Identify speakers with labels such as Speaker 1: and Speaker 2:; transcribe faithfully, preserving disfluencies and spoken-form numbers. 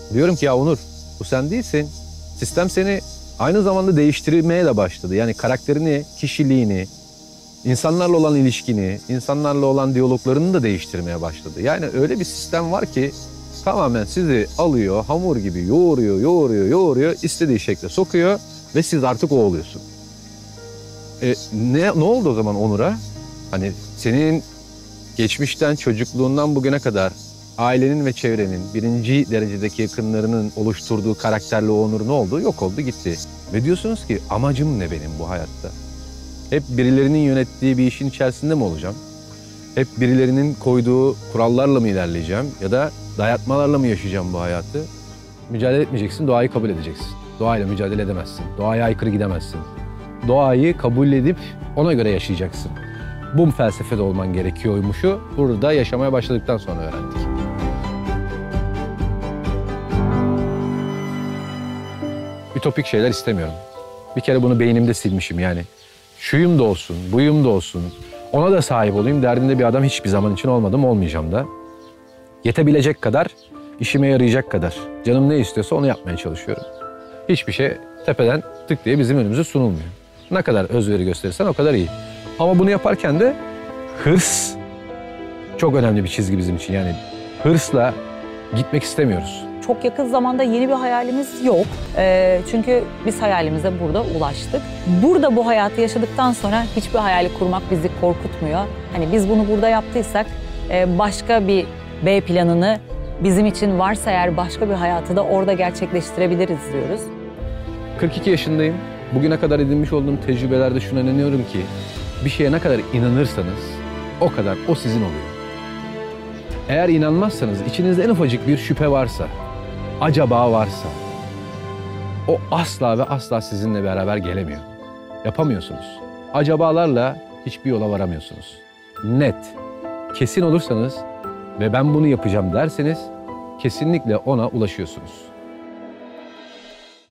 Speaker 1: Diyorum ki ya Onur, bu sen değilsin. Sistem seni aynı zamanda değiştirmeye de başladı. Yani karakterini, kişiliğini, insanlarla olan ilişkini, insanlarla olan diyaloglarını da değiştirmeye başladı. Yani öyle bir sistem var ki tamamen sizi alıyor, hamur gibi yoğuruyor, yoğuruyor, yoğuruyor, istediği şekle sokuyor ve siz artık o oluyorsun. E, ne, ne oldu o zaman Onur'a? Hani senin geçmişten, çocukluğundan bugüne kadar ailenin ve çevrenin birinci derecedeki yakınlarının oluşturduğu karakterli Onur ne oldu? Yok oldu, gitti. Ve diyorsunuz ki amacım ne benim bu hayatta? Hep birilerinin yönettiği bir işin içerisinde mi olacağım? Hep birilerinin koyduğu kurallarla mı ilerleyeceğim? Ya da dayatmalarla mı yaşayacağım bu hayatı? Mücadele etmeyeceksin, doğayı kabul edeceksin. Doğayla mücadele edemezsin. Doğaya aykırı gidemezsin. Doğayı kabul edip ona göre yaşayacaksın. Bu felsefede olman gerekiyormuşu burada yaşamaya başladıktan sonra öğrendik. Ütopik şeyler istemiyorum. Bir kere bunu beynimde silmişim yani. Şuyum da olsun, buyum da olsun, ona da sahip olayım derdinde bir adam hiçbir zaman için olmadım, olmayacağım da. Yetebilecek kadar, işime yarayacak kadar. Canım ne istiyorsa onu yapmaya çalışıyorum. Hiçbir şey tepeden tık diye bizim önümüze sunulmuyor. Ne kadar özveri gösterirsen o kadar iyi. Ama bunu yaparken de hırs çok önemli bir çizgi bizim için. Yani hırsla gitmek istemiyoruz.
Speaker 2: Çok yakın zamanda yeni bir hayalimiz yok. Ee, çünkü biz hayalimize burada ulaştık. Burada bu hayatı yaşadıktan sonra hiçbir hayali kurmak bizi korkutmuyor. Hani biz bunu burada yaptıysak e, başka bir B planını bizim için varsa eğer başka bir hayatı da orada gerçekleştirebiliriz diyoruz.
Speaker 1: kırk iki yaşındayım. Bugüne kadar edinmiş olduğum tecrübelerde şuna inanıyorum ki bir şeye ne kadar inanırsanız o kadar o sizin oluyor. Eğer inanmazsanız, içinizde en ufacık bir şüphe varsa, acaba varsa o asla ve asla sizinle beraber gelemiyor. Yapamıyorsunuz. Acabalarla hiçbir yola varamıyorsunuz. Net, kesin olursanız ve ben bunu yapacağım derseniz kesinlikle ona ulaşıyorsunuz.